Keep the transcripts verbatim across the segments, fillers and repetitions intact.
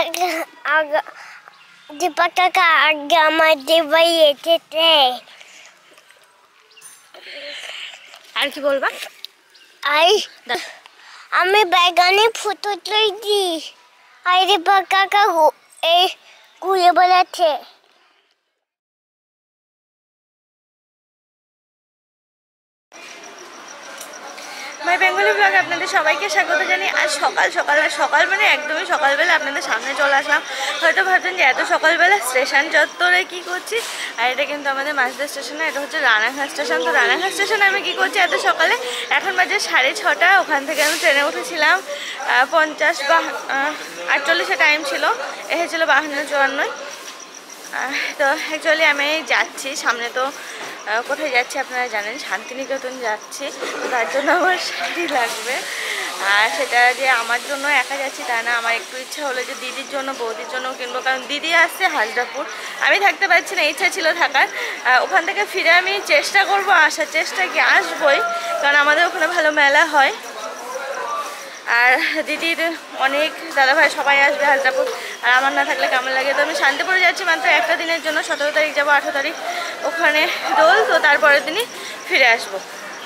दीपक काका आगे हमारे भाई थे আর কি বলবা? आई আমি বেগানি ফটো তুলছি আর দীপক কাকা এই ঘুরে বেড়াচ্ছে। মাই বেঙ্গলি ব্লগে আপনাদের সবাইকে স্বাগত জানাই। আজ সকাল সকাল সকাল মানে একদমই সকালবেলা আপনাদের সামনে চলে আসলাম। হয়তো ভাবছেন যে এত সকালবেলা স্টেশন চত্বরে কী করছি, আর এটা কিন্তু আমাদের মাঝদা স্টেশনে, এটা হচ্ছে রানাঘাট স্টেশন। তো রানাঘাট স্টেশনে আমি কী করছি এত সকালে? এখন বাজে সাড়ে ছটা। ওখান থেকে আমি ট্রেনে উঠেছিলাম পঞ্চাশ বা আটচল্লিশে টাইম ছিল, এসেছিল বাহান্ন চুয়ান্নয়। তো অ্যাকচুয়ালি আমি যাচ্ছি সামনে, তো কোথায় যাচ্ছি আপনারা জানেন, শান্তিনিকেতন যাচ্ছি। তার জন্য আমার শাড়ি লাগবে, আর সেটা যে আমার জন্য একা যাচ্ছি তা না, আমার একটু ইচ্ছা হলো যে দিদির জন্য বৌদির জন্য কিনবো, কারণ দিদি আসছে হাজরাপুর, আমি থাকতে পারছি না, ইচ্ছা ছিল থাকার। ওখান থেকে ফিরে আমি চেষ্টা করব, আসার চেষ্টা কি আসবই, কারণ আমাদের ওখানে ভালো মেলা হয়। আর দিদির অনেক দাদাভাই সবাই আসবে হাজরাপুর, আর আমার না থাকলে কেমন লাগে। তো আমি শান্তিপুরে যাচ্ছি মাত্র একটা দিনের জন্য, সতেরো তারিখ যাবো, আঠেরো তারিখ ওখানে দোল, তো তারপরের দিনই ফিরে আসবো।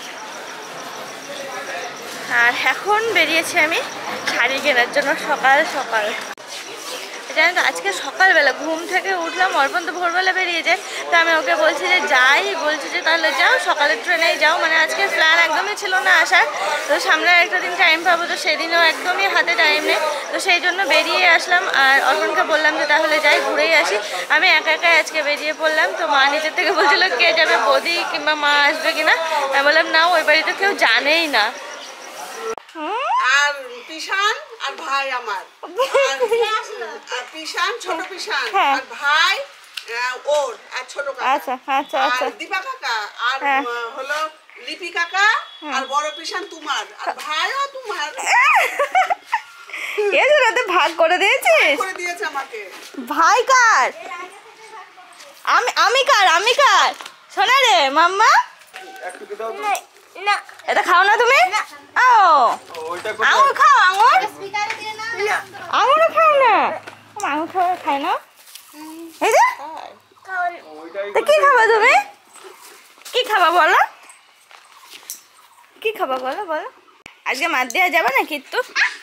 আর এখন বেরিয়েছি আমি শাড়ি কেনার জন্য সকাল সকাল। জানি তো আজকে সকালবেলা ঘুম থেকে উঠলাম, অর্পণ তো ভোরবেলা বেরিয়ে যায়, তো আমি ওকে বলছি যে যাই, বলছি যে তাহলে যাও সকালের ট্রেনেই যাও, মানে আজকে প্ল্যান একদমই ছিল না আসার, তো সামনে একটা দিন টাইম পাবো, তো সেদিনও একদমই হাতে টাইম নেই, তো সেই জন্য বেরিয়ে আসলাম। আর অর্পণকে বললাম যে তাহলে যাই ঘুরেই আসি, আমি একা একাই আজকে বেরিয়ে পড়লাম। তো মা নিজের থেকে বলছিল কে যাবে, বৌদি কিংবা মা আসবে কিনা, আমি বললাম না, ওই বাড়িতে কেউ জানেই না। আর পিশান আর ভাই আমার, আর পিশান ছোট পিশান আর ভাই ওর আর ছোট কাকা, আচ্ছা আচ্ছা আচ্ছা, আর দীপা কাকা আর হলো লিপি কাকা, আর বড় পিশান তোমার, আর ভাইও তোমার। এর সাথে ভাগ করে দিয়েছিস? করে দিয়েছে আমাকে। ভাই কার? আমি আমি কার? আমি কার? শোনা রে মাম্মা, না এটা খাও না তুমি? ও আঙুর খাও, আঙুর আঙুর খাও না, আঙুর খাও, খাই না। এই যে কি খাবা তুমি? কি খাবা বলো, কি খাবা বলো বলো? আজকে মার দেওয়া যাবে না কিন্তু,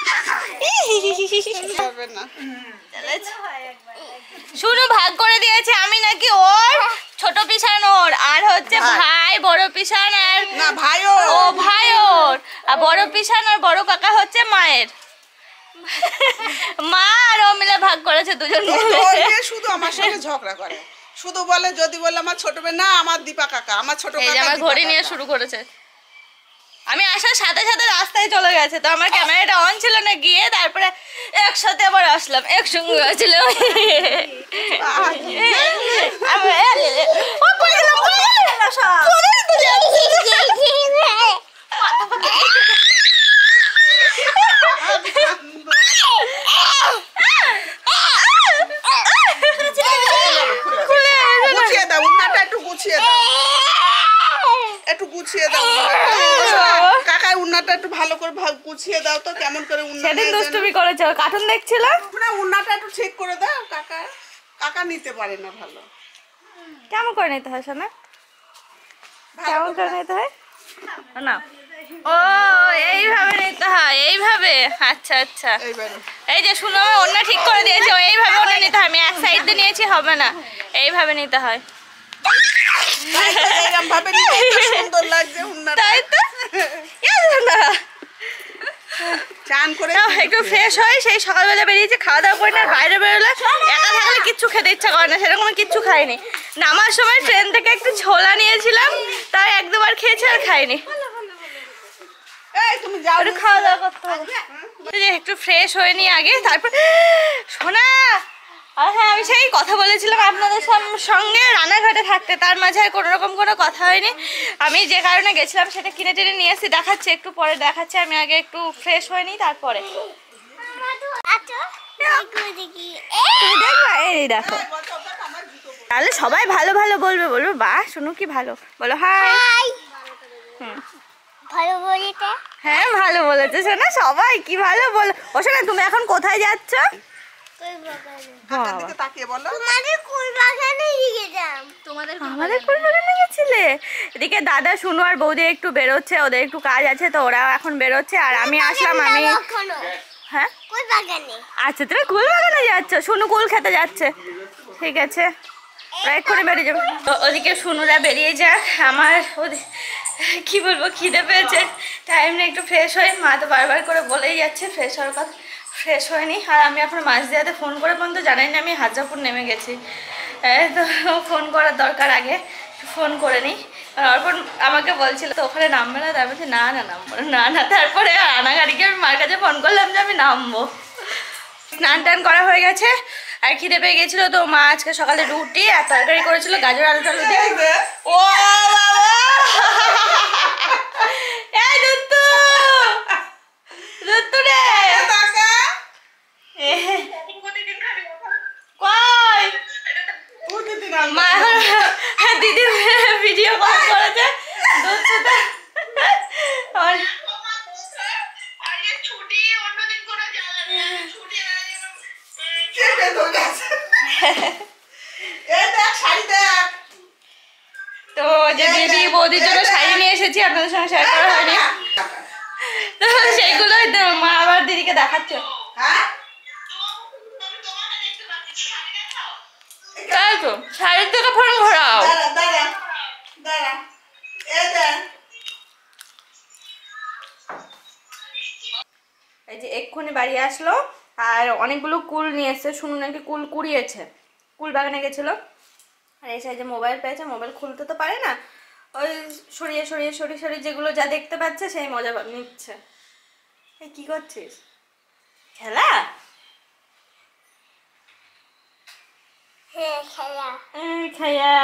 শুনু ভাগ করে দিয়েছে, আমি নাকি ওর, ছোট পিসান ওর, আর হচ্ছে ভাই বড় পিসান, আর না ভাই ও ভাই ওর, আর বড় পিসান আর বড় কাকা হচ্ছে মায়ের। মা আর ও মিলে ভাগ করেছে দুজন মিলে। শুধু আমার সঙ্গে ঝগড়া করে, শুধু বলে, যদি বলে আমার ছোট মেয়ে, না আমার দীপা কাকা, আমার ছোট কাকা। এই যে আমার ঘড়ি নিয়ে শুরু করেছে, আমি আসার সাথে সাথে রাস্তায় চলে গেছে, তো আমার ক্যামেরাটা অন ছিল না, গিয়ে তারপরে একসাথে আবার আসলাম, একসঙ্গে আসছিলাম। গুছিয়ে দাও উন্নাটা, একটু গুছিয়ে দাও, একটু গুছিয়ে দাও কাকাই উন্নাটা একটু ভালো করে গুছিয়ে দাও তো, কেমন করে উন্না। সেদিন দুষ্টুমি করেছে, কার্টুন দেখছিল না, উন্নাটা একটু ঠিক করে দাও, কাকা কাকা নিতে পারে না ভালো। কেমন করে নিতে হয় শোনা, কেমন করে নিতে হয় না? ও এইভাবে নিতে হয়, এইভাবে, আচ্ছা আচ্ছা। এই যে শুনো, আমি ওন্না ঠিক করে দিয়েছি, এইভাবে ওন্না নিতে হয়, আমি এক সাইড দিয়ে নিয়েছি, হবে না, এইভাবে নিতে হয়। সুন্দর লাগছে উন্নাটা, তাই তো না, চান করে একটু ফ্রেশ হয়, সেই সকালবেলা বেরিয়েছে, খাওয়া দাওয়া করে না, বাইরে বেরোলে একা থাকলে কিচ্ছু খেতে ইচ্ছা করে না, সেরকম কিচ্ছু খাইনি। নামার সময় ট্রেন থেকে একটু ছোলা নিয়েছিলাম, তাই এক দুবার খেয়েছি, আর খাইনি। তুমি যাও, একটু খাওয়া দাওয়া করতে হবে, একটু ফ্রেশ হয়ে নি আগে, তারপর শোনা। আর হ্যাঁ, আমি সেই কথা বলেছিলাম আপনাদের সঙ্গে রানাঘাটে থাকতে, তার মাঝে আর কোনো রকম কোনো কথা হয়নি। আমি যে কারণে গেছিলাম সেটা কিনে টেনে নিয়ে এসে দেখাচ্ছি, একটু পরে দেখাচ্ছি। আমি আগে একটু ফ্রেশ হয়ে নিই, তারপরে তুমি দেখবা। এই দেখো, তাহলে সবাই ভালো ভালো বলবে, বলবে বাহ শুনু কি ভালো, বলো হাই। হুম ভালো বলিতে, হ্যাঁ ভালো বলেছে শোনা, সবাই কি ভালো বলো। ও শোনা, তুমি এখন কোথায় যাচ্ছ? কাকার দিকে তাকিয়ে বলো। তোমাদের কুল বাগানে গেলাম। তোমাদের আমাদের কুল বাগানে গেছিলে? এদিকে দাদা শুনু আর বৌদি একটু বেরোচ্ছে, ওদের একটু কাজ আছে তো ওরা এখন বেরোচ্ছে আর আমি আসলাম। আমি হ্যাঁ কুল বাগানে। আচ্ছা তুমি কুল বাগানে যাচ্ছ, শুনু কুল খেতে যাচ্ছে, ঠিক আছে ওরা এক্ষুনি বেরিয়ে যাবে। ওদিকে শুনুরা বেরিয়ে যাক, আমার ওদের কি বলবো খিদে পেয়েছে, টাইম নেই একটু ফ্রেশ হয়ে। মা তো বারবার করে বলেই যাচ্ছে ফ্রেশ হওয়ার কথা, ফ্রেশ হয়নি। আর আমি এখন মাঝদিয়াতে ফোন করে পর্যন্ত জানাই না আমি হাজারপুর নেমে গেছি। তো ফোন করার দরকার, আগে ফোন করে নিই। অর্পণ আমাকে বলছিল তো ওখানে নামবে না, তার বলছি না না নামবো না না। তারপরে আনাগাড়িকে আমি মার কাছে ফোন করলাম যে আমি নামবো। স্নান টান করা হয়ে গেছে আর খিদে পেয়ে গেছিল তো মা আজকে সকালে রুটি আর তরকারি করেছিল গাজর আলু টালু দিয়ে। ও এই দুত্তু দুত্তু রে মা এখন দিদি ভিডিও কল করেছে দুত্তুটা। তো যে দিদি বৌদির জন্য শাড়ি নিয়ে এসেছি আপনাদের সঙ্গে শেয়ার করা হয়নি, তো সেইগুলোই মা আবার দিদিকে দেখাচ্ছে। তাই তো শাড়ির থেকে ফোন ঘোরাও। এই যে এক্ষুনি বাড়ি আসলো আর অনেকগুলো কুল নিয়ে এসছে, শুনুন নাকি কুল কুড়িয়েছে, কুল বাগানে গেছিলো। আর এই সাইজে মোবাইল পেয়েছে, মোবাইল খুলতে তো পারে না, ওই সরিয়ে সরিয়ে সরিয়ে সরিয়ে যেগুলো যা দেখতে পাচ্ছে সেই মজা নিচ্ছে। এই কি করছিস? খেলা? হ্যাঁ খেলা। খেলা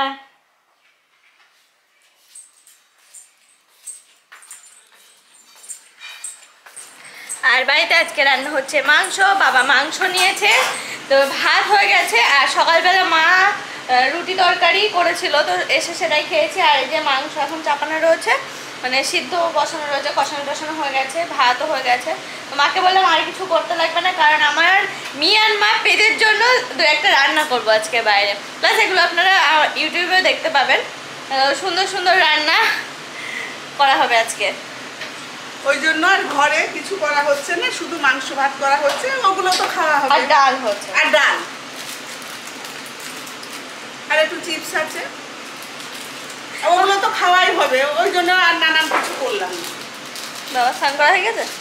আর বাড়িতে আজকে রান্না হচ্ছে মাংস। বাবা মাংস নিয়েছে, তো ভাত হয়ে গেছে আর সকালবেলা মা রুটি তরকারি করেছিল তো এসে সেটাই খেয়েছি। আর এই যে মাংস এখন চাপানো রয়েছে, মানে সিদ্ধ বসানো রয়েছে, কষানো টসানো হয়ে গেছে, ভাতও হয়ে গেছে। তো মাকে বললাম আর কিছু করতে লাগবে না, কারণ আমার মিয়ান মা পেটের জন্য দু একটা রান্না করবো আজকে বাইরে, প্লাস এগুলো আপনারা ইউটিউবে দেখতে পাবেন। সুন্দর সুন্দর রান্না করা হবে আজকে, ওই জন্য আর ঘরে কিছু করা হচ্ছে না, শুধু মাংস ভাত করা হচ্ছে, ওগুলো তো খাওয়া হবে। আর ডাল হচ্ছে, আর ডাল আর একটু চিপস আছে, ওগুলো তো খাওয়াই হবে, ওই জন্য আর নানান কিছু করলাম না। বাবা স্নান করা হয়ে গেছে,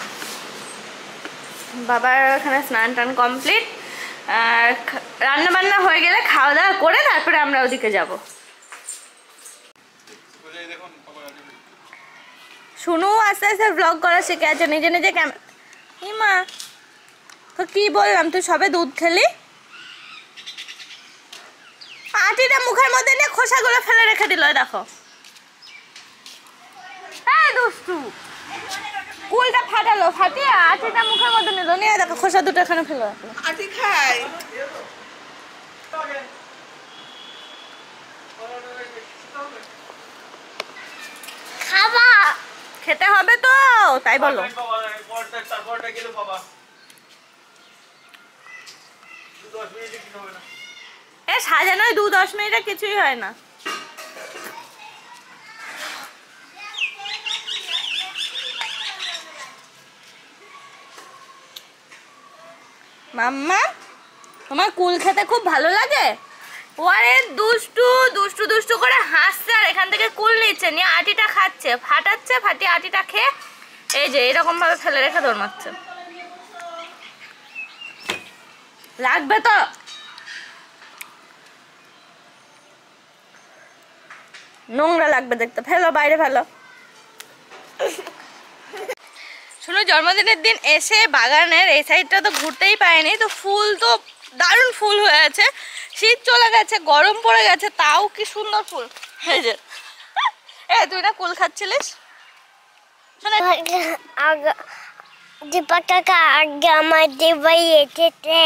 বাবার এখানে স্নান টান কমপ্লিট। আর রান্না বান্না হয়ে গেলে খাওয়া দাওয়া করে তারপরে আমরা ওদিকে যাব। শুনু আস্তে আস্তে ব্লগ করা শিখে আছে, নিজে নিজে ক্যামেরা। হিমা তো কি বললাম, তুই সবে দুধ খেলি, আটিটা মুখের মধ্যে নিয়ে খোসাগুলো ফেলে রেখে দিল। দেখো এই দুষ্টু, কুলটা ফাটালো, ফাটিয়ে আটিটা মুখের মধ্যে নিল, নিয়ে দেখো খোসা দুটো এখানে ফেলে রাখলো। আটি খাই খাবা খেতে হবে তো তাই বলো। এ সাজানোয় দু দশ মিনিটে কিছুই হয় না। মাম্মা তোমার কুল খেতে খুব ভালো লাগে? ওরে দুষ্টু দুষ্টু দুষ্টু করে হাসছে আর এখান থেকে কুল নিচ্ছে, নিয়ে আটিটা খাচ্ছে, ফাটাচ্ছে, ফাটিয়ে আটিটা খেয়ে এই যে এরকম ভাবে ফেলে রেখে দৌড়াচ্ছে। লাগবে তো নোংরা লাগবে দেখতে, ফেলো বাইরে ফেলো। শুনো জন্মদিনের দিন এসে বাগানের এই সাইডটা তো ঘুরতেই পাইনি, তো ফুল তো দারুণ ফুল হয়ে আছে, শীত চলে গেছে, গরম পড়ে গেছে, তাও কি সুন্দর ফুল। এই যে এ তুই না কুল খাচ্ছিলিস, দীপক কাকা আগে আমার দেবাই এসেছে।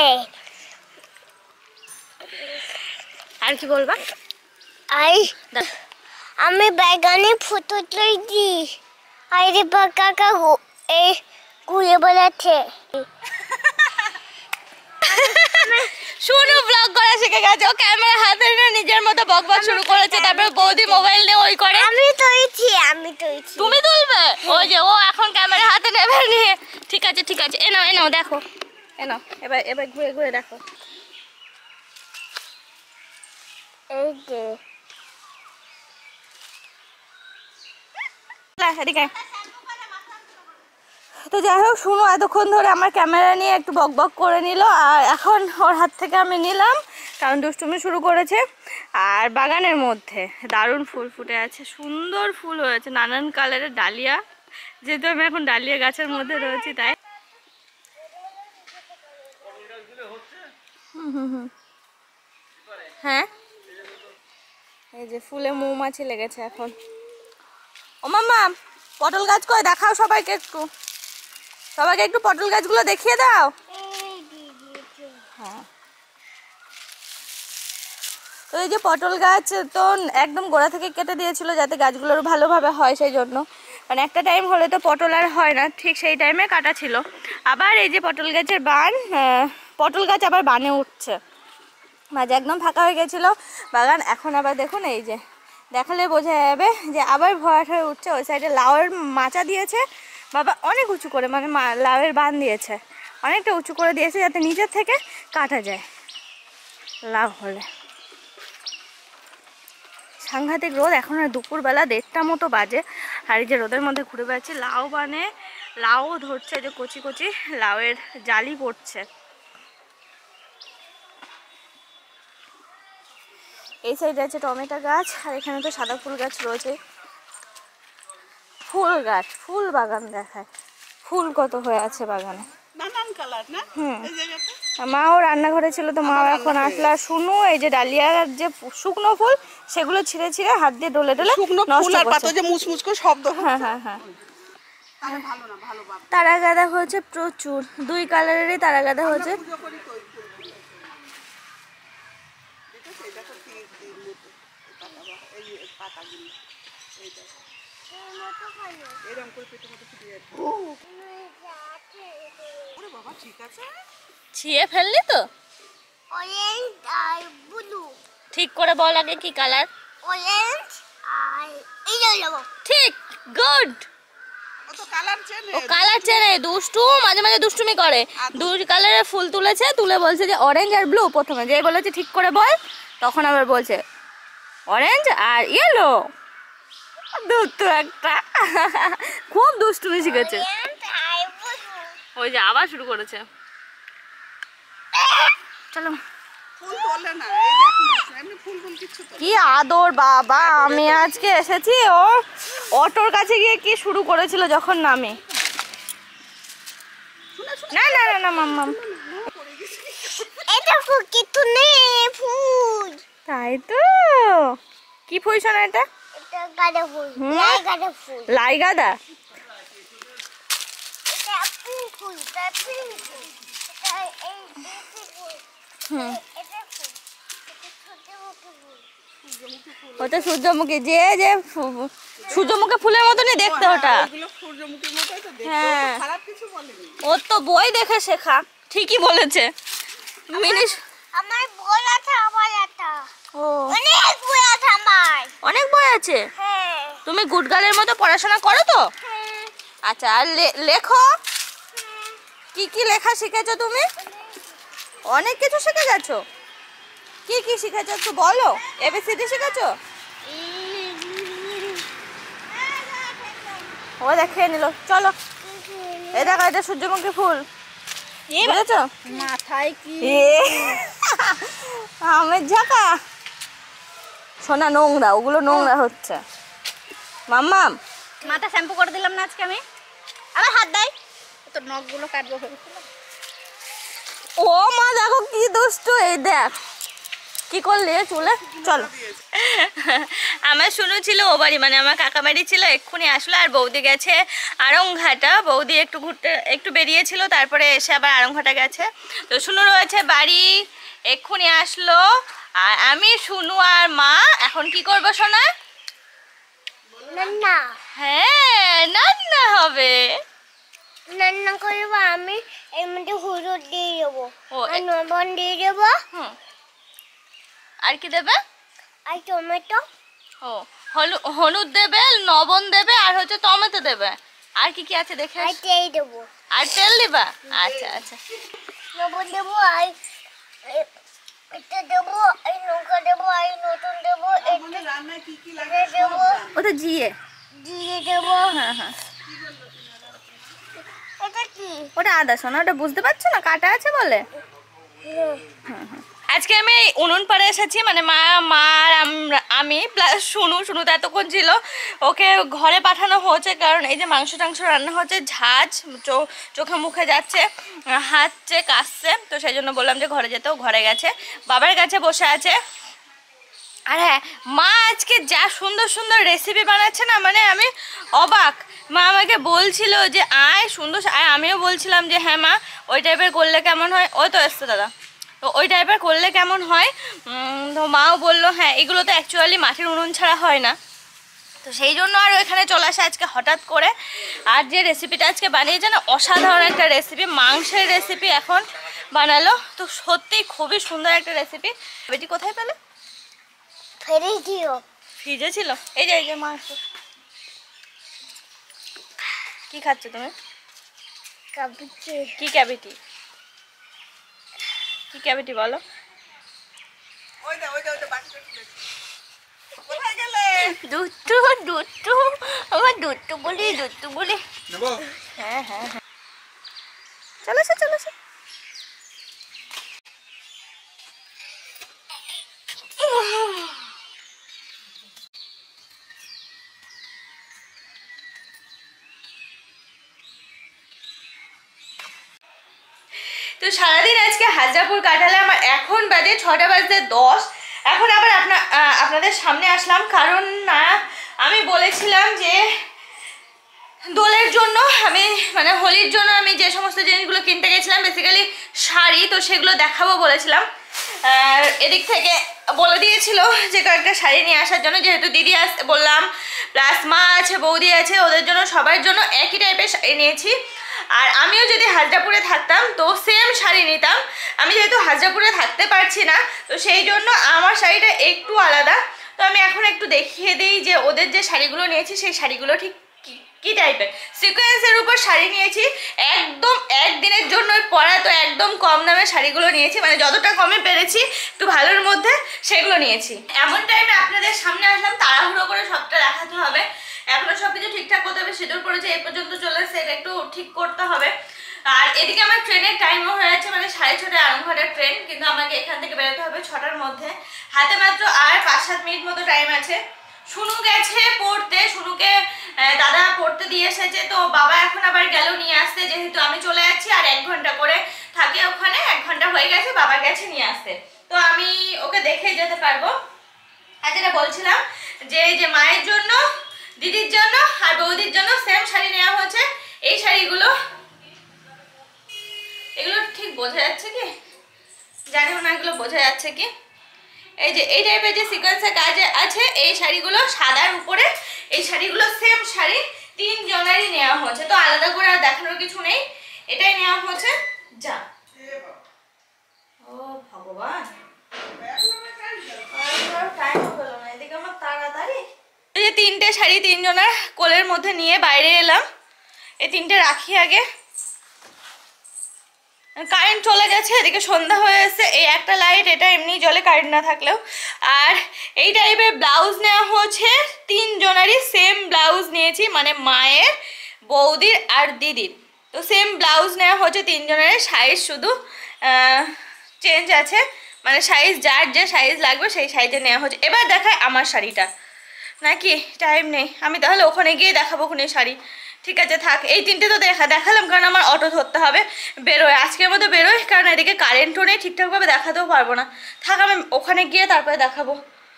আর কি বলবা? আই আমি বাগানে ফটো তুলছি, আর দীপক কাকা এই ঘুরে বেড়াচ্ছে। শুনু ব্লগ করা শিখে গেছে, ও ক্যামেরা হাতে নিয়ে নিজের মতো বক বক শুরু করেছে, তারপরে বৌদি মোবাইল নিয়ে ওই করে। আমি তুলছি আমি তুলছি তুমি তুলবে? ওই যে ও এখন ক্যামেরা হাতে নেবে নিয়ে। ঠিক আছে ঠিক আছে, এ নাও এ নাও দেখো, এ নাও এবার এবার ঘুরে ঘুরে দেখো। ওকে এদিকে। তো যাই হোক শুনো এতক্ষণ ধরে আমার ক্যামেরা নিয়ে একটু বক বক করে নিল, আর এখন ওর হাত থেকে আমি নিলাম কারণ দুষ্টুমি শুরু করেছে। আর বাগানের মধ্যে দারুণ ফুল ফুটে আছে, সুন্দর ফুল হয়েছে, নানান কালারের ডালিয়া, যেহেতু আমি এখন ডালিয়া গাছের মধ্যে রয়েছি তাই। হুম হুম হুম হ্যাঁ এই যে ফুলে মৌমাছি লেগেছে এখন। ও মাম্মা পটল গাছ কই দেখাও সবাইকে, একটু সবাইকে একটু পটল গাছগুলো দেখিয়ে দাও। হ্যাঁ তো এই যে পটল গাছ তো একদম গোড়া থেকে কেটে দিয়েছিল যাতে গাছগুলোর ভালোভাবে হয়, সেই জন্য মানে একটা টাইম হলে তো পটল আর হয় না, ঠিক সেই টাইমে কাটা ছিল। আবার এই যে পটল গাছের বান, পটল গাছ আবার বানে উঠছে, মাঝে একদম ফাঁকা হয়ে গেছিল বাগান, এখন আবার দেখুন এই যে দেখালে বোঝা যাবে যে আবার ভরাট হয়ে উঠছে। ওই সাইডে লাউয়ের মাচা দিয়েছে বাবা অনেক উঁচু করে, মানে লাউয়ের বান দিয়েছে অনেকটা উঁচু করে দিয়েছে যাতে নিচের থেকে কাটা যায় লাউ হলে। সাংঘাতিক রোদ, এখন আর দুপুরবেলা দেড়টা মতো বাজে, আর এই যে রোদের মধ্যে ঘুরে বেড়াচ্ছি। লাউ বানে লাউ ধরছে, যে কচি কচি লাউয়ের জালি পড়ছে। এই সাইডে আছে টমেটো গাছ, আর এখানে তো সাদা ফুল গাছ রয়েছে। ফুল গাছ, ফুল বাগান দেখায়, ফুল কত হয়ে আছে বাগানে, নানান কালার না এই জায়গাতে। মাও রান্নাঘরে ছিল তো মাও এখন আসলো। আর শুনু এই যে ডালিয়ার যে শুকনো ফুল সেগুলো ছিঁড়ে ছিঁড়ে হাত দিয়ে ডলে ডলে শুকনো ফুল আর পাতা যে মুচমুচ করে শব্দ হয়। হ্যাঁ হ্যাঁ হ্যাঁ তাহলে ভালো না, ভালো বাবা। তারা গাঁদা হয়েছে প্রচুর, দুই কালারেরই তারা গাঁদা হয়েছে। পুজো করি তো ওই ফুলগুলো। দেখো এই দেখো কি কি মতো পাতা বা এই পাতাগুলো এই দেখো এরকম করে পেটে মতো ফুটে যাচ্ছে। ওরে বাবা ঠিক আছে, ছিঁড়ে ফেললি তো? অরেঞ্জ আর ব্লু। ঠিক করে বল আগে কি কালার। অরেঞ্জ আর এই যাবো ঠিক, গুড। ও তো কালার চেনে। ও কালার চেনে, দুষ্টু মাঝে মাঝে দুষ্টুমি করে। দুই কালারের ফুল তুলেছে, তুলে বলছে যে অরেঞ্জ আর ব্লু। প্রথমে যে বলেছে ঠিক করে বল, তখন আবার বলছে অরেঞ্জ আর ইয়েলো। দুষ্টু একটা, খুব দুষ্টুমি শিখেছে। ওই যে আবার শুরু করেছে। চলো ফুল তোলে না, এই যে এখন এমনি ফুল ফুল কিছু তো। কি আদর বাবা, আমি আজকে এসেছি ও অটোর কাছে গিয়ে কি শুরু করেছিল যখন নামে। না না না না মাম্মা, এটা ফুল কিছু নেই ফুল। তাই তো কি ফুল শোনা এটা? এটা গাঁদা ফুল, লাই গাঁদা ফুল। লাই গাঁদা, এটা পিঙ্ক ফুল, এটা পিঙ্ক ফুল, এটা এই এই ফুল। হুম এটা ফুল, এটা সূর্যমুখী ফুল। ওটা সূর্যমুখী, যে যে ফু- সূর্যমুখী ফুলের মতনই দেখতে ওটা। ওগুলো সূর্যমুখীর মতোই তো দেখতে, হ্যাঁ। ও তো খারাপ কিছু বলেনি। ওর তো বই দেখে শেখা, ঠিকই বলেছে মিনিশ। আমার বই আছে, আমার এটা ও অনেক বই আছে আমার। অনেক বই আছে। হ্যাঁ তুমি গুড গার্লের মতো পড়াশোনা করো তো? হ্যাঁ আচ্ছা, আর লে- লেখো কি কি লেখা শিখেছো তুমি? অনেক কিছু শিখে গেছো। কি কি শিখেছো একটু বলো। এবিসিডি শিখেছো? ও দেখে নিল। চলো এই দেখো, এটা সূর্যমুখী ফুল, বুঝেছো? মাথায় কি এ, আমের ঝাঁকা সোনা নোংরা, ওগুলো নোংরা হচ্ছে। মাম্মাম মাথা শ্যাম্পু করে দিলাম না আজকে আমি, আবার হাত দেয় তো, নখগুলো কাটবো ভেবেছিলাম। ও মা দেখো কি দুষ্টু, এই দেখ কি করলে চুলে। চলো আমার শুনু ছিল ও বাড়ি, মানে আমার কাকা বাড়ি ছিল, এক্ষুনি আসলো। আর বৌদি গেছে আড়ংঘাটা, বৌদি একটু ঘুরতে একটু বেরিয়েছিল, তারপরে এসে আবার আড়ংঘাটা গেছে। তো শুনু রয়েছে বাড়ি, এক্ষুনি আসলো। আর আমি শুনু আর মা এখন কি করবো সোনা? না হ্যাঁ রান্না হবে। রান্না করবো আমি এর মধ্যে হলুদ দিয়ে দেবো ও, আর এ- লবণ দিয়ে দেবো হুম আর কি দেবে? আর টমেটো ও হলুদ হলুদ দেবে, লবণ দেবে আর হচ্ছে টমেটো দেবে। আর কি কি আছে দেখে আর আস। তেল দেবো আর তেল দিবা? আচ্ছা আচ্ছা। লবণ দেবো আর এ- এটা দেবো এই লঙ্কা দেবো আর নতুন দেবো আমাদের রান্নায় কি কি লাগে এটা দেবো ওটা জিয়ে। দিয়ে দেবো হ্যাঁ হ্যাঁ এটা কি ওটা আদা শোনা, ওটা বুঝতে পারছো না কাটা আছে বলে। আজকে আমি উনুন পাড়ে এসেছি, মানে মা মা আর আম- আমি প্লাস শুনু শুনু তো এতক্ষণ ছিল, ওকে ঘরে পাঠানো হচ্ছে কারণ এই যে মাংস টাংস রান্না হচ্ছে, ঝাঁজ চো- চোখে মুখে যাচ্ছে, হাঁচছে কাশছে, তো সেই জন্য বললাম যে ঘরে যেতেও ঘরে গেছে, বাবার কাছে বসে আছে। আর হ্যাঁ, মা আজকে যা সুন্দর সুন্দর রেসিপি বানাচ্ছে না, মানে আমি অবাক। মা আমাকে বলছিল যে আয় সুন্দর, আর আমিও বলছিলাম যে হ্যাঁ মা ওই টাইপের করলে কেমন হয়, ওই তো এসছে দাদা, তো ওই টাইপের করলে কেমন হয়। উম, তো মাও বললো হ্যাঁ এগুলো তো অ্যাকচুয়ালি মাটির উনুন ছাড়া হয় না, তো সেই জন্য আর ওইখানে চলে আসে আজকে হঠাৎ করে। আর যে রেসিপিটা আজকে বানিয়েছে না, অসাধারণ একটা রেসিপি, মাংসের রেসিপি এখন বানালো, তো সত্যিই খুবই সুন্দর একটা রেসিপি। বেটি কোথায় পেলে? ফেলে দিও ফ্রিজে ছিল। এই যে এই যে মাংস। কি খাচ্ছ তুমি? কাবিছে কি ক্যাভিটি? কি ক্যাভিটি বলো? ওই দে ওই দে ওই দে বাকিটা তুলে দে। কোথায় গেলে দুট্টু দুট্টু, আমার দুট্টু বলি দুট্টু বলি। নেবো হ্যাঁ হ্যাঁ হ্যাঁ, চলো সে চলো সে। তো সারাদিন আজকে হাজারপুর কাটালে আমার এখন বাজে ছটা বাজতে দশ। এখন আবার আপনা আহ, আপনাদের সামনে আসলাম কারণ না আমি বলেছিলাম যে দোলের জন্য আমি মানে হোলির জন্য আমি যে সমস্ত জিনিসগুলো কিনতে গেছিলাম, বেসিক্যালি শাড়ি, তো সেগুলো দেখাবো বলেছিলাম। আর এদিক থেকে বলে দিয়েছিল যে কয়েকটা শাড়ি নিয়ে আসার জন্য, যেহেতু দিদি আস বললাম প্লাস মা আছে বৌদি আছে, ওদের জন্য সবার জন্য একই টাইপের শাড়ি নিয়েছি। আর আমিও যদি হাজরাপুরে থাকতাম তো সেম শাড়ি নিতাম, আমি যেহেতু হাজরাপুরে থাকতে পারছি না তো সেই জন্য আমার শাড়িটা একটু আলাদা। তো আমি এখন একটু দেখিয়ে দিই যে ওদের যে শাড়িগুলো নিয়েছি সেই শাড়িগুলো ঠিক কি- কি টাইপের। সিকোয়েন্সের উপর শাড়ি নিয়েছি, একদম একদিনের জন্য পরা, তো একদম কম দামের শাড়িগুলো নিয়েছি, মানে যতটা কমে পেরেছি একটু ভালোর মধ্যে সেগুলো নিয়েছি। এমন টাইমে আপনাদের সামনে আসলাম, তাড়াহুড়ো করে সবটা দেখাতে হবে, এখনো সবকিছু ঠিকঠাক করতে হবে, সিঁদুর পড়েছে এই পর্যন্ত চলে এসে এটা একটু ঠিক করতে হবে। আর এদিকে আমার ট্রেনের টাইমও হয়ে যাচ্ছে, মানে সাড়ে ছটায় আরামঘাটের ট্রেন, কিন্তু আমাকে এখান থেকে বেরোতে হবে ছটার মধ্যে, হাতে মাত্র আর পাঁচ সাত মিনিট মতো টাইম আছে। শুনু গেছে পড়তে, শুনুকে দাদা পড়তে দিয়ে এসেছে, তো বাবা এখন আবার গেল নিয়ে আসতে, যেহেতু আমি চলে যাচ্ছি আর এক ঘন্টা করে থাকে ওখানে, এক ঘন্টা হয়ে গেছে, বাবা গেছে নিয়ে আসতে, তো আমি ওকে দেখে যেতে পারবো। আর যেটা বলছিলাম যে এই যে মায়ের জন্য, দিদির জন্য আর বৌদির জন্য সেম শাড়ি নেওয়া হয়েছে। এই শাড়িগুলো এগুলো ঠিক বোঝা যাচ্ছে কি জানি না, এগুলো বোঝা যাচ্ছে কি, এই যে এই টাইপের যে সিকোয়েন্সের কাজ আছে এই শাড়িগুলো সাদার উপরে, এই শাড়িগুলো সেম শাড়ি তিন জনেরই নেওয়া হয়েছে, তো আলাদা করে আর দেখানোর কিছু নেই, এটাই নেওয়া হয়েছে। যা ও ভগবান, টাইম হলো না, এদিকে আমার তাড়াতাড়ি। এই যে তিনটে শাড়ি তিনজনের কোলের মধ্যে নিয়ে বাইরে এলাম, এই তিনটে রাখি আগে। কারেন্ট চলে গেছে, এদিকে সন্ধ্যা হয়ে এসেছে, এই একটা লাইট এটা এমনি জলে কারেন্ট না থাকলেও। আর এই টাইপের ব্লাউজ নেওয়া হচ্ছে, তিনজনেরই সেম ব্লাউজ নিয়েছি, মানে মায়ের, বৌদির আর দিদির, তো সেম ব্লাউজ নেওয়া হচ্ছে তিনজনের, সাইজ শুধু চেঞ্জ আছে, মানে সাইজ যার যে সাইজ লাগবে সেই সাইজে নেওয়া হচ্ছে। এবার দেখায় আমার শাড়িটা নাকি, টাইম নেই, আমি তাহলে ওখানে গিয়ে দেখাবো ওখানে শাড়ি। ঠিক আছে থাক, এই তিনটে তো দেখা দেখালাম কারণ আমার অটো ধরতে হবে, বেরোয় আজকের মধ্যে বেরোয়, কারণ এদিকে কারেন্টও নেই, ঠিকঠাকভাবে দেখাতেও পারবো না। থাক আমি ওখানে গিয়ে তারপরে দেখাবো।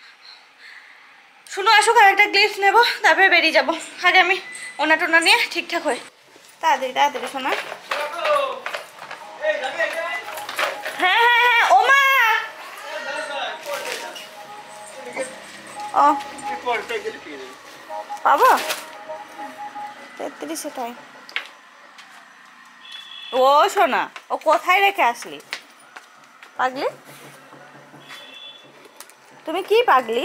শুনো আসুক আর একটা ক্লিপ নেবো, তারপরে বেরিয়ে যাবো। আগে আমি ওনা টোনা নিয়ে ঠিকঠাক হয়ে, তাড়াতাড়ি তাড়াতাড়ি শোনা। হ্যাঁ হ্যাঁ হ্যাঁ ও মা, ও পাবো তেত্রিশে টাইম। ও শোনা, ও কোথায় রেখে আসলি পাগলি? তুমি কি পাগলি?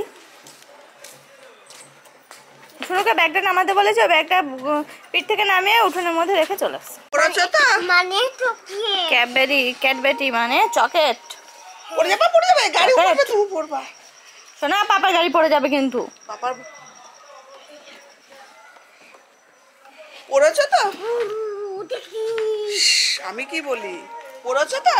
শুনুকে ব্যাগটা নামাতে বলেছে, ব্যাগটা পিঠ থেকে নামিয়ে উঠোনের মধ্যে রেখে চলে আসছে। পড়েছো তো? মানে তো কি ক্যাডবেরি, ক্যাডবেরি মানে চকলেট। পড়ে যাবে, পড়ে যাবে, গাড়ি চকলেট। উঠবে, তুমি পড়বা। শোনা, পাপার গাড়ি পড়ে যাবে কিন্তু। বাবার পড়েছো তো? শ্শ্, আমি কি বলি, পড়েছো তো?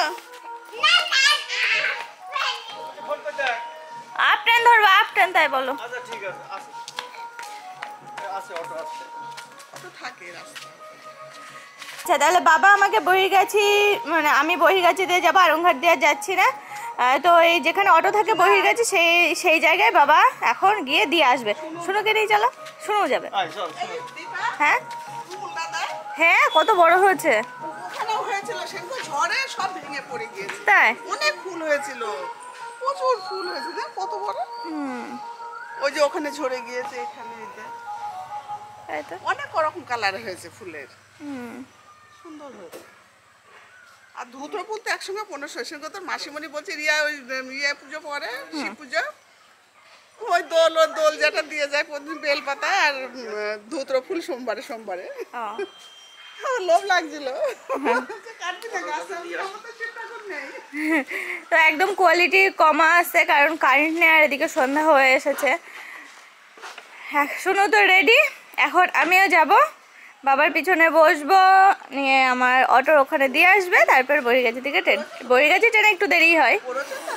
আপ ট্রেন ধরবা, আপ ট্রেন তাই বলো। আচ্ছা ঠিক আছে, আসো আসে অটো আসছে। কত থাকে রাস্তা। আচ্ছা তাহলে বাবা আমাকে বহির্গাছি, মানে আমি বহির্গাছি দিয়ে যাবো, আরংঘাট দিয়ে যাচ্ছি না। আহ, তো এই যেখানে অটো থাকে বহির্গাছি, সেই সেই জায়গায় বাবা এখন গিয়ে দিয়ে আসবে। শুনুকে নিয়ে চলো, শুনু যাবে। আয় চল চল। দীপা, হ্যাঁ ফুল না দেয়? হ্যাঁ, কত বড় হয়েছে ওখানেও হয়েছিল, সেগুলো ঝড়ে সব ভেঙে পড়ে গিয়েছে। তাই। অনেক ফুল হয়েছিল, প্রচুর ফুল হয়েছে, দেখ কত বড়। হুম, ওই যে ওখানে ঝরে গিয়েছে, এখানে এই যে তাই তো। অনেক রকম কালার হয়েছে ফুলের, হুম, সুন্দর হয়েছে। আর ধুতরো ফুল তো একসঙ্গে পনেরোশো, সঙ্গে তোর মাসিমণি বলছে রিয়া ওই ইয়ে পুজো করে, শিব পুজো, ওই দোল ও দোল যেটা দিয়ে যায় প্রতিদিন বেলপাতা আর ধুতরো ফুল সোমবারে সোমবারে। ও, আমার লোভ লাগছিল। কাটবি না গাছ, আমার তো চিন্তা কর নেই। তো একদম কোয়ালিটি কমা আছে, কারণ কারেন্ট নেই আর এদিকে সন্ধ্যা হয়ে এসেছে। হ্যাঁ শুনো তো রেডি, এখন আমিও যাব, বাবার পিছনে বসবো, নিয়ে আমার অটোর ওখানে দিয়ে আসবে, তারপর বহির্গাছি থেকে ট্রেন। বহির্গাছি ট্রেনে একটু দেরি হয়। পড়েছো তো?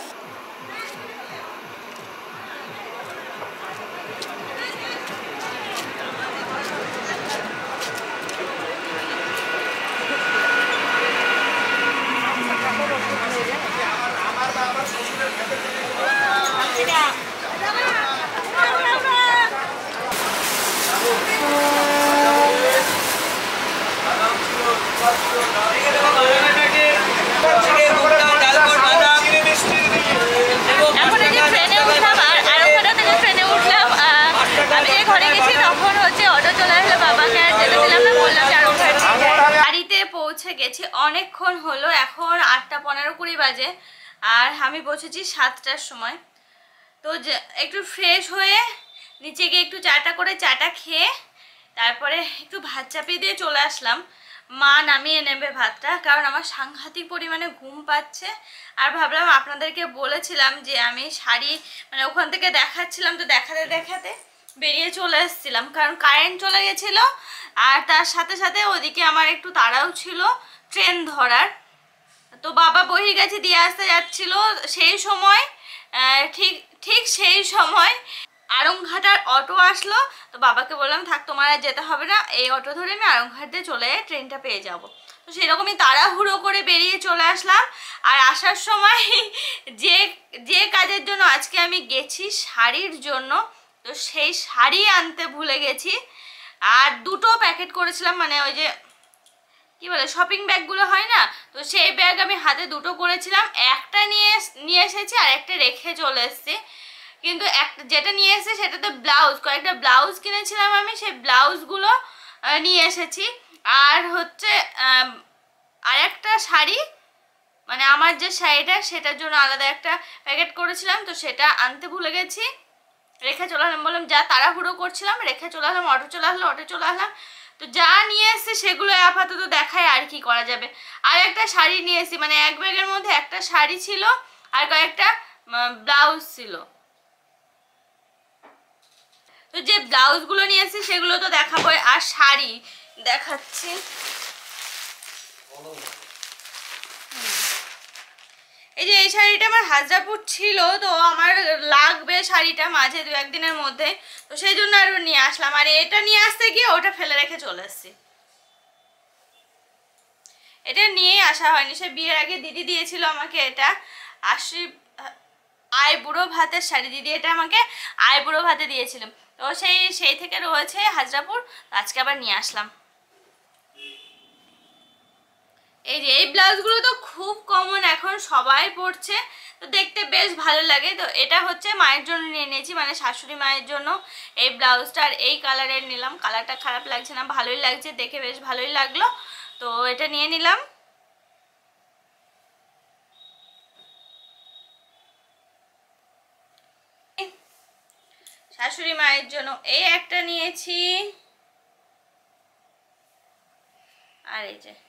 এখন এই যে ট্রেনে উঠলাম, আর আরোখানা থেকে ট্রেনে উঠলাম। আহ, আমি যে ঘরে গেছি তখন হচ্ছে অটো চলে আসলে, বাবাকে আর যেতে দিলাম না, বললাম যে আরোখানা নিয়ে যাই। বাড়িতে পৌঁছে গেছি অনেকক্ষণ হলো, এখন আটটা পনেরো কুড়ি বাজে, আর আমি পৌঁছেছি সাতটার সময়। তো যে একটু ফ্রেশ হয়ে নিচে গিয়ে একটু চাটা করে চাটা খেয়ে তারপরে একটু ভাত চাপিয়ে দিয়ে চলে আসলাম। মা নামিয়ে নেবে ভাতটা, কারণ আমার সাংঘাতিক পরিমাণে ঘুম পাচ্ছে। আর ভাবলাম আপনাদেরকে বলেছিলাম যে আমি শাড়ি মানে ওখান থেকে দেখাচ্ছিলাম, তো দেখাতে দেখাতে বেরিয়ে চলে এসেছিলাম, কারণ কারেন্ট চলে গেছিলো। আর তার সাথে সাথে ওদিকে আমার একটু তাড়াও ছিল ট্রেন ধরার। তো বাবা বহির্গাছি দিয়ে আসতে যাচ্ছিল, সেই সময় ঠিক ঠিক সেই সময় আরংঘাটার অটো আসলো। তো বাবাকে বললাম থাক, তোমার আর যেতে হবে না, এই অটো ধরে আমি আরংঘাট দিয়ে চলে ট্রেনটা পেয়ে যাব। তো সেরকমই তাড়াহুড়ো করে বেরিয়ে চলে আসলাম। আর আসার সময় যে যে কাজের জন্য আজকে আমি গেছি, শাড়ির জন্য, তো সেই শাড়ি আনতে ভুলে গেছি। আর দুটো প্যাকেট করেছিলাম, মানে ওই যে কি বলে শপিং ব্যাগগুলো হয় না, তো সেই ব্যাগ আমি হাতে দুটো করেছিলাম, একটা নিয়ে নিয়ে এসেছি আর একটা রেখে চলে এসেছি। কিন্তু একটা যেটা নিয়ে এসেছি সেটাতে ব্লাউজ, কয়েকটা ব্লাউজ কিনেছিলাম আমি, সেই ব্লাউজগুলো নিয়ে এসেছি। আর হচ্ছে আর একটা শাড়ি, মানে আমার যে শাড়িটা সেটার জন্য আলাদা একটা প্যাকেট করেছিলাম, তো সেটা আনতে ভুলে গেছি, রেখে চলে আসলাম। বললাম যা তাড়াহুড়ো করছিলাম, রেখে চলে আসলাম, অটো চলে আসলো, অটো চলে আসলাম। তো যা নিয়ে এসেছি সেগুলো আপাতত দেখায়, আর কি করা যাবে। আর একটা শাড়ি নিয়ে এসেছি, মানে এক ব্যাগের মধ্যে একটা শাড়ি ছিল আর কয়েকটা ব্লাউজ ছিল। তো যে ব্লাউজগুলো নিয়ে এসেছি সেগুলো তো দেখাবো, আর শাড়ি দেখাচ্ছি। এই যে এই শাড়িটা আমার হাজরাপুর ছিল, তো আমার লাগবে শাড়িটা মাঝে দু একদিনের মধ্যে, তো সেই জন্য আরো নিয়ে আসলাম। আর এটা নিয়ে আসতে গিয়ে ওটা ফেলে রেখে চলে এসেছি, এটা নিয়েই আসা হয়নি। সে বিয়ের আগে দিদি দিয়েছিল আমাকে এটা, আশি আই বুড়ো ভাতের শাড়ি, দিদি এটা আমাকে আই বুড়ো ভাতে দিয়েছিল। তো সেই সেই থেকে রয়েছে হাজরাপুর, আজকে আবার নিয়ে আসলাম। এই যে এই ব্লাউজগুলো তো খুব কমন, এখন সবাই পরছে, তো দেখতে বেশ ভালো লাগে। তো এটা হচ্ছে মায়ের জন্য নিয়ে নিয়েছি, মানে শাশুড়ি মায়ের জন্য এই ব্লাউজটা। আর এই কালারের নিলাম, কালারটা খারাপ লাগছে না, ভালোই লাগছে, দেখে বেশ ভালোই লাগলো, তো এটা নিয়ে নিলাম। শাশুড়ি মায়ের জন্য এই একটা নিয়েছি, আর এই যে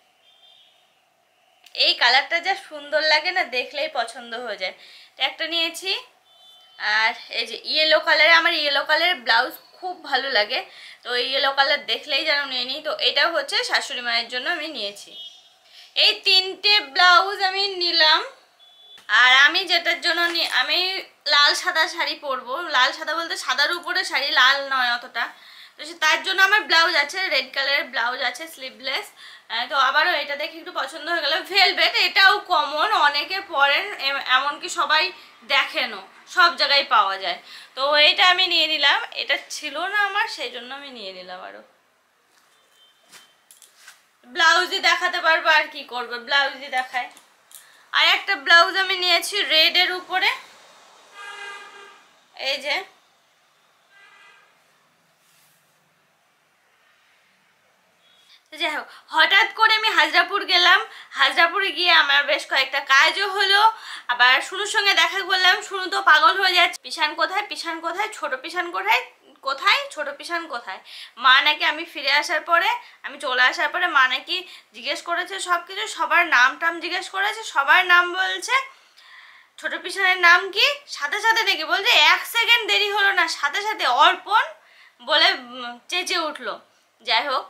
এই কালারটা যা সুন্দর লাগে না, দেখলেই পছন্দ হয়ে যায়, একটা নিয়েছি। আর এই যে ইয়েলো কালারে, আমার ইয়েলো কালারের ব্লাউজ খুব ভালো লাগে, তো ইয়েলো কালার দেখলেই যেন নিয়ে নিই। তো এটাও হচ্ছে শাশুড়ি মায়ের জন্য আমি নিয়েছি। এই তিনটে ব্লাউজ আমি নিলাম। আর আমি যেটার জন্য আমি লাল সাদা শাড়ি পরবো, লাল সাদা বলতে সাদার উপরে শাড়ি, লাল নয় অতটা, তো তার জন্য আমার ব্লাউজ আছে, রেড কালারের ব্লাউজ আছে স্লিভলেস। তো আবারও এটা দেখে একটু পছন্দ হয়ে গেল, ভেলভেট, এটাও কমন, অনেকে পরেন, এমনকি সবাই দেখেনও, সব জায়গায় পাওয়া যায়। তো এটা আমি নিয়ে নিলাম, এটা ছিল না আমার, সেই জন্য আমি নিয়ে নিলাম। আরও ব্লাউজই দেখাতে পারবো, আর কি করবো, ব্লাউজই দেখায়। আর একটা ব্লাউজ আমি নিয়েছি রেডের উপরে, এই যে যাই হোক, হঠাৎ করে আমি হাজরাপুর গেলাম, হাজরাপুরে গিয়ে আমার বেশ কয়েকটা কাজও হলো, আবার শুনুর সঙ্গে দেখা করলাম। শুনু তো পাগল হয়ে যাচ্ছে, পিছান কোথায়, পিছান কোথায়, ছোট পিছান কোথায়, কোথায় ছোট পিছান কোথায়। মা নাকি আমি ফিরে আসার পরে, আমি চলে আসার পরে মা নাকি জিজ্ঞেস করেছে সব কিছু, সবার নাম টাম জিজ্ঞেস করেছে, সবার নাম বলছে, ছোট পিছনের নাম কি, সাথে সাথে দেখি বলছে এক সেকেন্ড দেরি হলো না, সাথে সাথে অর্পণ বলে চেঁচিয়ে উঠলো। যাই হোক,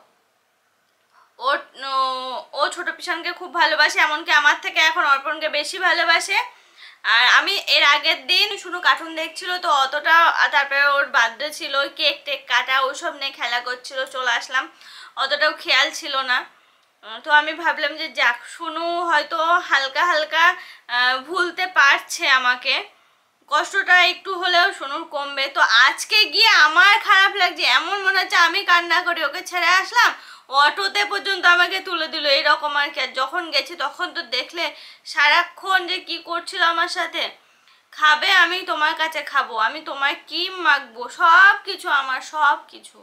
ও ও ছোট পিছনকে খুব ভালোবাসে, এমনকি আমার থেকে এখন অর্পণকে বেশি ভালোবাসে। আর আমি এর আগের দিন শুধু কার্টুন দেখছিল, তো অতটা, তারপরে ওর বার্থডে ছিল, কেক টেক কাটা ওইসব নিয়ে খেলা করছিল, চলে আসলাম, অতটাও খেয়াল ছিল না। তো আমি ভাবলাম যে যাক, শুনু হয়তো হালকা হালকা ভুলতে পারছে আমাকে, কষ্টটা একটু হলেও শুনুর কমবে। তো আজকে গিয়ে আমার খারাপ লাগছে, এমন মনে হচ্ছে আমি কান্না করি, ওকে ছেড়ে আসলাম, অটোতে পর্যন্ত আমাকে তুলে দিল, এরকম আর কি। আর যখন গেছি তখন তো দেখলে সারাক্ষণ যে কি করছিল আমার সাথে, খাবে আমি তোমার কাছে খাবো, আমি তোমায় কি মাখবো, সব কিছু আমার, সব কিছু।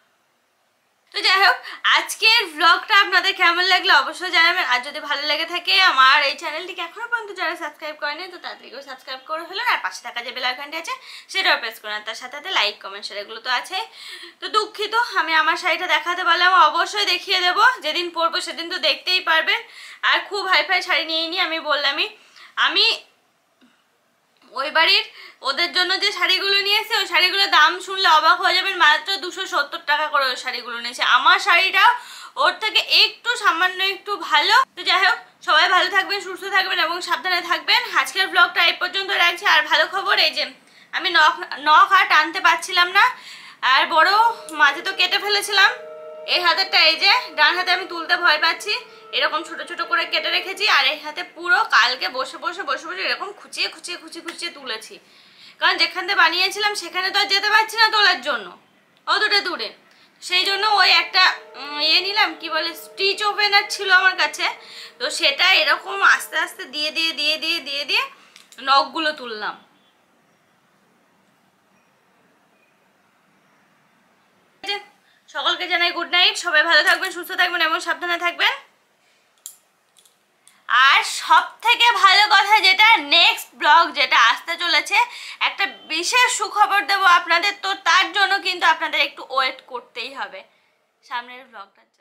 তো যাই হোক, আজকের ব্লগটা আপনাদের কেমন লাগলো অবশ্যই জানাবেন। আর যদি ভালো লেগে থাকে আমার এই চ্যানেলটিকে এখনো পর্যন্ত যারা সাবস্ক্রাইব করেনি, তো তাড়াতাড়ি করে সাবস্ক্রাইব করে ফেলুন, আর পাশে থাকা যে বেল আইকনটি আছে সেটাও প্রেস করুন, তার সাথে সাথে লাইক কমেন্ট শেয়ার এগুলো তো আছে। তো দুঃখিত আমি আমার শাড়িটা দেখাতে পারলাম, অবশ্যই দেখিয়ে দেবো, যেদিন পরবো সেদিন তো দেখতেই পারবেন। আর খুব হাইফাই শাড়ি নিয়ে নিই, আমি বললামই, আমি ওই বাড়ির ওদের জন্য যে শাড়িগুলো নিয়েছে, ওই শাড়িগুলোর দাম শুনলে অবাক হয়ে যাবেন, মাত্র দুশো সত্তর টাকা করে ওই শাড়িগুলো নিয়েছে। আমার শাড়িটা ওর থেকে একটু সামান্য একটু ভালো। তো যাই হোক, সবাই ভালো থাকবেন, সুস্থ থাকবেন এবং সাবধানে থাকবেন। আজকের ব্লগটা এই পর্যন্ত রাখছি। আর ভালো খবর, এই যে আমি নখ নখ আর টানতে পারছিলাম না, আর বড় মাঝে তো কেটে ফেলেছিলাম, এই হাতেরটা এই যে ডান হাতে আমি তুলতে ভয় পাচ্ছি, এরকম ছোট ছোট করে কেটে রেখেছি। আর এই হাতে পুরো কালকে বসে বসে বসে বসে এরকম খুঁচিয়ে খুঁচিয়ে খুঁচিয়ে খুঁচিয়ে তুলেছি, কারণ যেখানে বানিয়েছিলাম সেখানে তো আর যেতে পারছি না তোলার জন্য, অতটা দূরে। সেই জন্য ওই একটা ইয়ে নিলাম, কি বলে, স্টিচ ওপেনার ছিল আমার কাছে, তো সেটা এরকম আস্তে আস্তে দিয়ে দিয়ে দিয়ে দিয়ে দিয়ে দিয়ে নখগুলো তুললাম। সকলকে জানাই গুড নাইট, সবাই ভালো থাকবেন, সুস্থ থাকবেন এবং সাবধানে থাকবেন। আর সব থেকে ভালো কথা যেটা, নেক্সট ব্লগ যেটা আসতে চলেছে, একটা বিশেষ সুখবর দেবো আপনাদের, তো তার জন্য কিন্তু আপনাদের একটু ওয়েট করতেই হবে সামনের ব্লগটার জন্য।